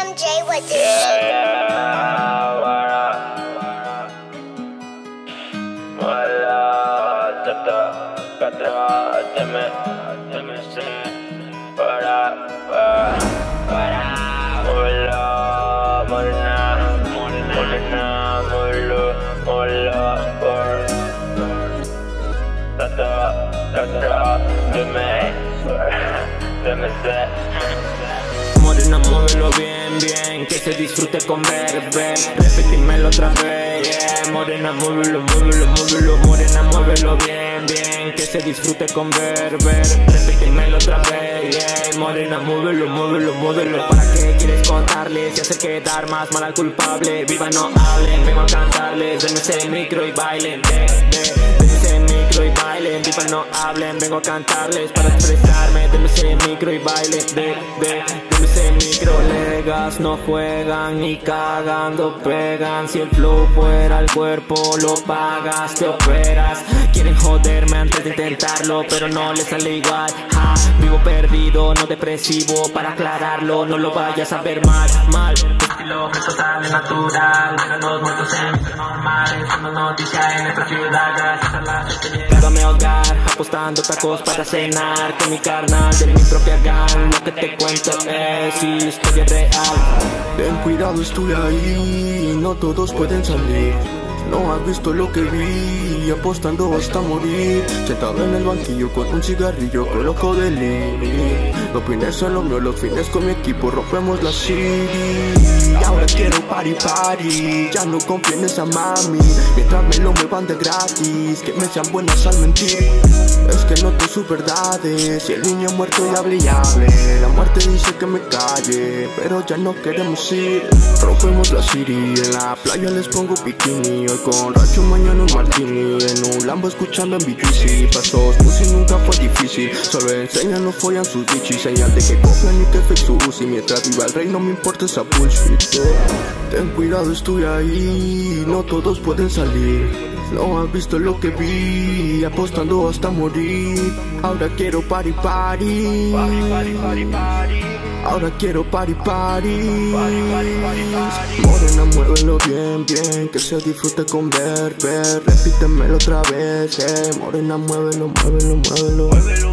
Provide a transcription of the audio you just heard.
Young J with this shit. Morena, muévelo bien, bien, que se disfrute con ver, repetímelo otra vez, yeah. Morena, muévelo, muévelo, muévelo, morena, muévelo bien, bien, que se disfrute con ver, repetímelo otra vez, yeah. Morena, muévelo, muévelo, muévelo. ¿Para qué quieres contarles y hacer quedar más mal al culpable? Viva, no hablen, vengo a cantarles, denme ese micro y bailen, denme ese micro y bailen. Viva, no hablen, vengo a cantarles para expresarme, denme ese micro y bailen, denme ese micro. Legas no juegan ni cagando pegan. Si el flow fuera el cuerpo lo pagas, te operas. Quieren joderme antes de intentarlo, pero no les sale igual, ja. Vivo perdido, no depresivo, para aclararlo, no lo vayas a ver mal. Estilo que total es natural, dejan los muertos en normales, una noticia en esta ciudad, gracias a la gente. Déjame ahogar, apostando tacos para cenar con mi carnal de mi propia gang. Lo que te cuento es historia real. Ten cuidado, estoy ahí, no todos pueden salir. No has visto lo que vi, apostando hasta morir. Sentado en el banquillo con un cigarrillo, con loco de lean. Los fines son los míos, los fines con mi equipo rompemos la city. Y ahora quiero party, ya no confío en esa mami. Mientras me lo muevan de gratis, que me sean buenas al mentir. Es que noto sus verdades, y el niño muerto y hable y hable. La muerte dice que me calle, pero ya no queremos ir. Rompemos la city, en la playa les pongo bikini. Hoy con Racho, mañana un martini, en un Lambo escuchando en BTC. Pasos pussy nunca fue difícil, solo enseñan, no follan sus bichis. Señal de que copian y que fake su Uzi. Mientras viva el rey no me importa esa bullshit. Ten cuidado, estoy ahí, no todos pueden salir. No has visto lo que vi, apostando hasta morir. Ahora quiero party. Ahora quiero party. Morena, muévelo bien, bien, que se disfrute con ver, repítemelo otra vez, Morena, muévelo.